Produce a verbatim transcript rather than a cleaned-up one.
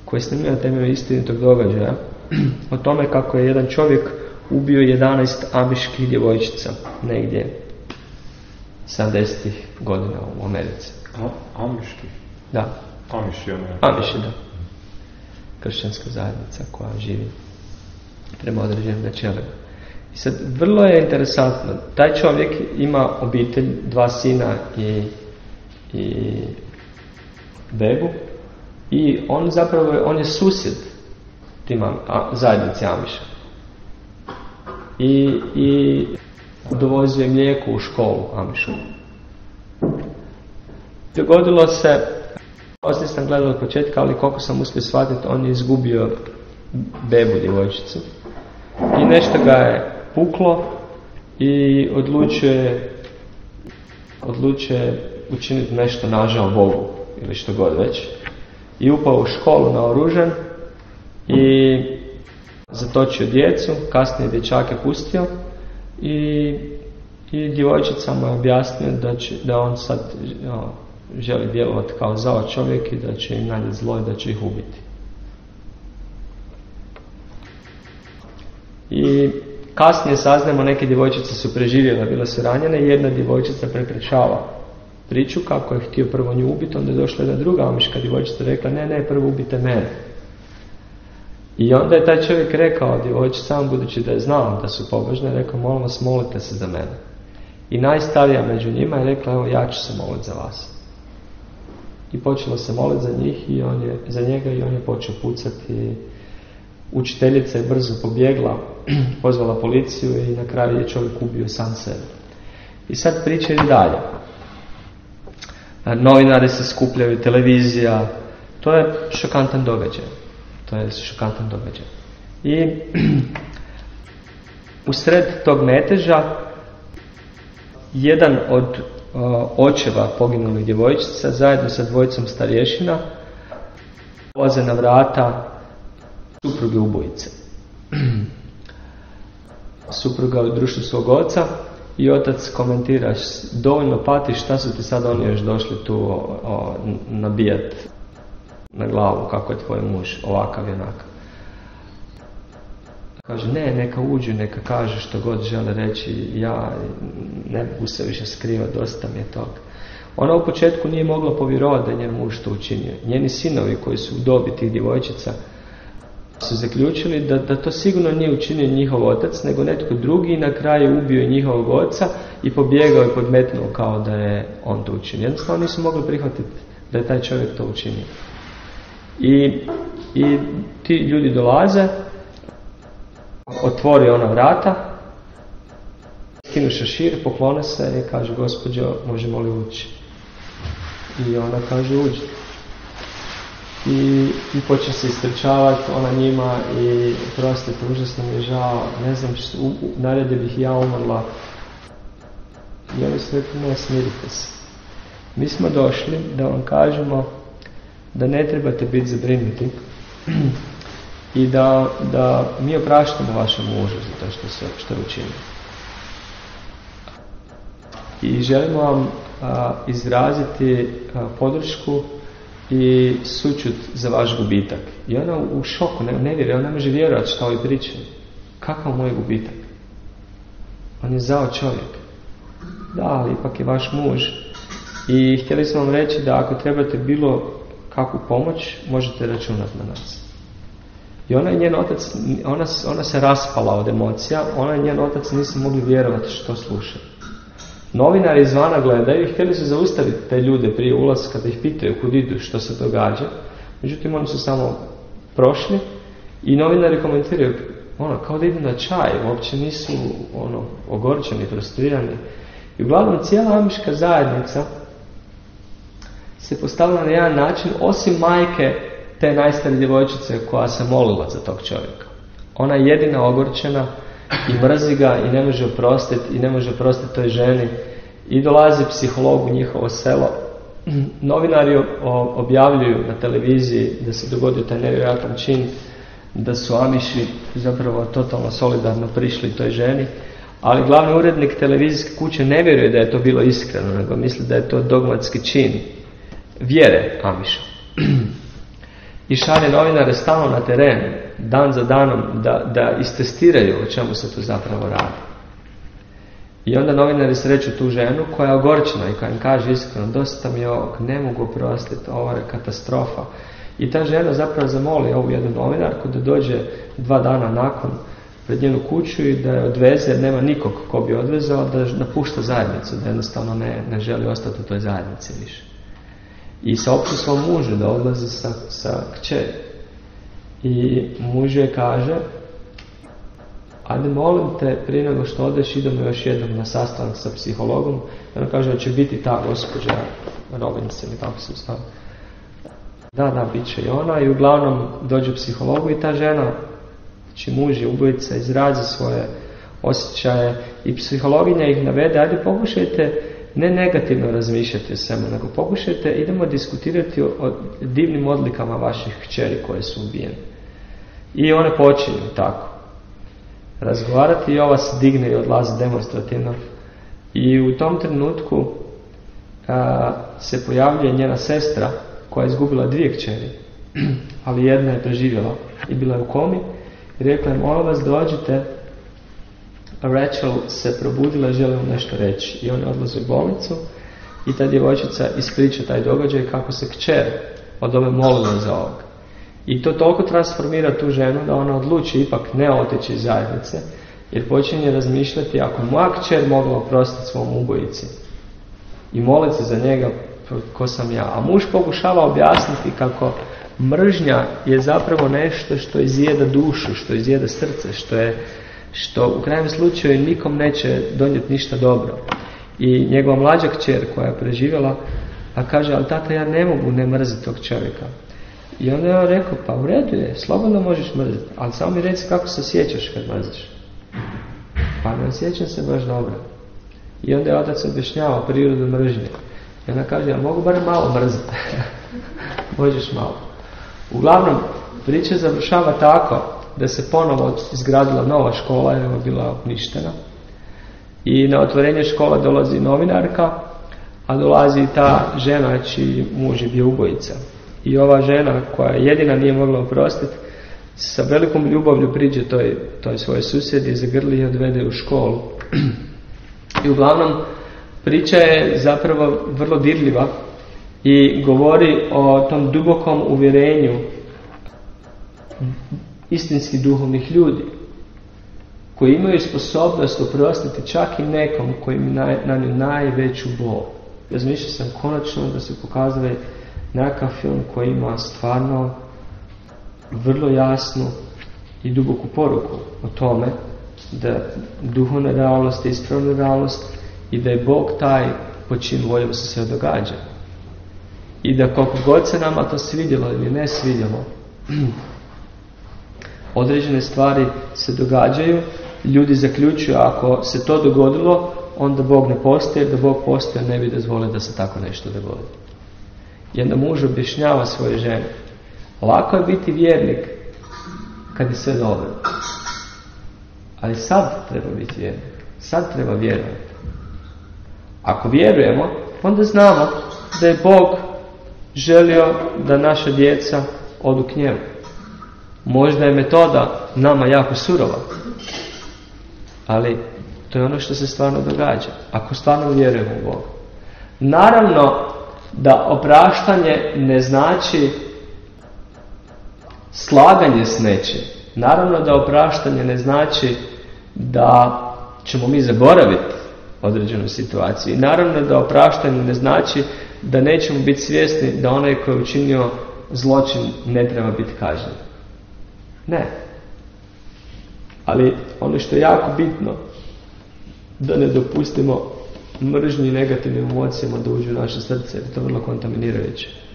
koji je snimio na temelju istinitog događaja o tome kako je jedan čovjek ubio jedanaest amiških djevojčica negdje sedamdesetih godina u Americi. A, amiški? Da. Amiši, ono je. Amiši, da. Kršćanska zajednica koja živi prema određenim načelima. I sad, vrlo je interesantno, taj čovjek ima obitelj, dva sina i, i bebu, i on zapravo je, on je susjed tim zajednici Amiša. I, i dovozio je mlijeko u školu Amišu. Dogodilo se, poslije sam gledao od početka, ali koliko sam uspio shvatiti, on je izgubio bebu, djevojčicu. I nešto ga je puklo i odlučuje, odlučuje učiniti nešto nažao Bogu ili što god već. I upao u školu naoružan i zatočio djecu, kasnije dječake pustio i, i djevojčicama je objasnio da, će, da on sad o, želi djelovati kao zao čovjek i da će im nanijeti zlo i da će ih ubiti. I kasnije saznajemo, neke djevojčice su preživjele, bile su ranjene i jedna djevojčica prepričava priču kako je htio prvo nju ubiti, onda je došla jedna druga amiška djevojčica i rekla ne, ne, prvo ubite mene. I onda je taj čovjek rekao djevojčicama, budući da je znao da su pobožne, rekao molim vas, molite se za mene. I najstarija među njima je rekla evo ja ću se moliti za vas. I počelo se moliti za njih i on je, za njega i on je počeo pucati. Učiteljica je brzo pobjegla, pozvala policiju i na kraju je čovjek ubio sam sebe. I sad priča ide dalje. Novinari se skupljaju, televizija, to je šokantan događaj. To je šokantan događaj. I u sred tog meteža jedan od uh, očeva poginulih djevojčica zajedno sa dvojicom starješina ulaze na vrata supruge ubojice. Supruga u društvu svog oca i otac komentira dovoljno patiš, šta su ti sad oni još došli tu o, o, nabijat na glavu kako je tvoj muž ovakav i onakav. Kaže ne, neka uđu, neka kaže što god žele reći, ja ne mogu se više skrivati, dosta mi je toga. Ona u početku nije mogla povjerovati da je njen muž to učinio. Njeni sinovi koji su u dobi tih djevojčica su zaključili da, da to sigurno nije učinio njihov otac, nego netko drugi i na kraju ubio i njihovog oca i pobjegao i podmetnuo kao da je on to učinio. Jednostavno nisu mogli prihvatiti da je taj čovjek to učinio. I, i ti ljudi dolaze, otvori ona vrata, skinu šešir, poklone se i kaže gospođo, možemo li ući? I ona kaže uđi. I, i počne se istrčavati ona njima i prostite, užasno mi je žao, ne znam što, u, u, naredio bih ja umrla. I oni su rekli, ne, smirite se. Mi smo došli da vam kažemo da ne trebate biti zabrinuti i da, da mi opraštamo vašem mužu za to što, se, što je učinio. I želimo vam a, izraziti a, podršku i sućut za vaš gubitak. I ona u šoku, ne, ne vjeruje, ona ne može vjerovati što ovi pričaju. Kakav moj gubitak? On je zao čovjek. Da, ali ipak je vaš muž. I htjeli smo vam reći da ako trebate bilo kakvu pomoć, možete računati na nas. I ona i njen otac, ona, ona se raspala od emocija, ona i njen otac nisu mogli vjerovati što slušaju. Novinari izvana gledaju i htjeli su zaustaviti te ljude prije ulaska da ih pitaju kud idu, što se događa. Međutim, oni su samo prošli i novinari komentiraju, ono, kao da idu na čaj, uopće nisu ono, ogorčeni, frustrirani. I uglavnom cijela amiška zajednica se postavila na jedan način, osim majke te najstarije djevojčice koja se molila za tog čovjeka. Ona je jedina ogorčena i mrzi ga i ne može oprostiti i ne može oprostiti toj ženi i dolazi psiholog u njihovo selo. Novinari objavljuju na televiziji da se dogodio taj nevjerojatan čin, da su Amiši zapravo totalno solidarno prišli toj ženi, ali glavni urednik televizijske kuće ne vjeruje da je to bilo iskreno, nego misli da je to dogmatski čin vjere Amiša. i šalje novinare stalno na teren, dan za danom, da, da istestiraju o čemu se tu zapravo radi. I onda novinari sreću tu ženu koja je ogorčena i koja im kaže iskreno, dosta mi je ovog, ne mogu oprostiti, ovo je katastrofa. I ta žena zapravo zamoli ovu jednu novinarku da dođe dva dana nakon pred njenu kuću i da je odveze, jer nema nikog ko bi odvezao, da napušta zajednicu, da jednostavno ne, ne želi ostati u toj zajednici više. I saopći svom mužu da odlazi sa, sa kćeri. I muž je kaže, ajde molim te, prije nego što odeš, idemo još jednom na sastanak sa psihologom. I ona kaže da će biti ta gospođa Robbins ili kako se stavi. Da, da, bit će i ona. I uglavnom dođe psihologu i ta žena, znači muž je ubojica, izrazi svoje osjećaje i psihologinja ih navede, ajde pokušajte ne negativno razmišljati o svemu, nego pokušajte, idemo diskutirati o, o divnim odlikama vaših kćeri koje su ubijene. I one počinju tako razgovarati i ova se digne i odlazi demonstrativno. I u tom trenutku a, se pojavljuje njena sestra koja je izgubila dvije kćeri, ali jedna je preživjela i bila je u komi i rekla je, molim vas dođite, Rachel se probudila i želi vam nešto reći. I oni odlaze u bolnicu i ta djevojčica ispriča taj događaj kako se kćer od ove molila za ovog. I to toliko transformira tu ženu da ona odluči ipak ne otići iz zajednice, jer počinje razmišljati, ako moja kćer mogla oprostiti svom ubojici i moliti se za njega, ko sam ja. A muž pokušava objasniti kako mržnja je zapravo nešto što izjeda dušu, što izjeda srce, što je što u krajnjem slučaju nikom neće donijeti ništa dobro. I njegova mlađa kćer koja je preživjela, a kaže, ali tata, ja ne mogu ne mrziti tog čovjeka. I onda je on rekao, pa u redu je, slobodno možeš mrziti, ali samo mi reci kako se osjećaš kad mrziš. Pa ne osjećam se baš dobro. I onda je otac objašnjavao prirodu mržnje. I ona kaže, ja mogu bar malo mrziti. Možeš malo. Uglavnom, priča završava tako da se ponovo izgradila nova škola jer je bila uništena. I na otvorenje škola dolazi novinarka, a dolazi i ta žena čiji muž je bio ubojica. I ova žena koja jedina nije mogla oprostiti, sa velikom ljubavlju priđe toj, toj svoje susjedi, zagrli i odvede u školu. I uglavnom, priča je zapravo vrlo dirljiva i govori o tom dubokom uvjerenju istinski duhovnih ljudi koji imaju sposobnost oprostiti čak i nekom koji im nanio najveću bol. Razmišljao sam konačno da se pokazuje nekakav film koji ima stvarno vrlo jasnu i duboku poruku o tome da duhovna realnost je ispravna realnost i da je Bog taj po čim voljom se sve događa. I da koliko god se nama to svidjelo ili ne svidjelo, određene stvari se događaju, ljudi zaključuju ako se to dogodilo, onda Bog ne postoji, da Bog postoji ne bi dozvolio da se tako nešto dogodi. I onda muž objašnjava svoje žene, lako je biti vjernik kad je sve dobro, ali sad treba biti vjernik, sad treba vjerovati. Ako vjerujemo, onda znamo da je Bog želio da naša djeca odu k njemu. Možda je metoda nama jako surova, ali to je ono što se stvarno događa, ako stvarno vjerujemo u Boga. Naravno da opraštanje ne znači slaganje s nečim. Naravno da opraštanje ne znači da ćemo mi zaboraviti određenu situaciju. I naravno da opraštanje ne znači da nećemo biti svjesni da onaj koji je učinio zločin ne treba biti kažnjen. Ne. Ali ono što je jako bitno, da ne dopustimo mržnji i negativnim emocijama da uđu u naše srce, jer to je vrlo kontaminirajuće.